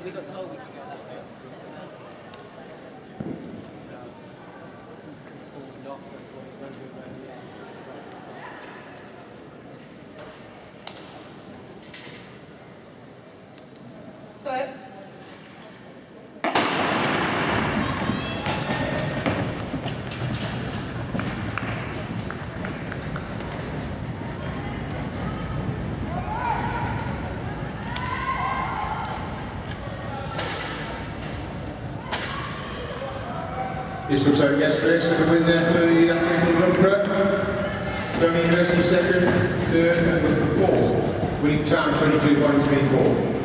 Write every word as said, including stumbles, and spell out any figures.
We got told we could go that way. Set. This looks like yesterday, so the win there for the athletic Lumper. Birmingham University second, third, and was fourth, winning time twenty-two point three four.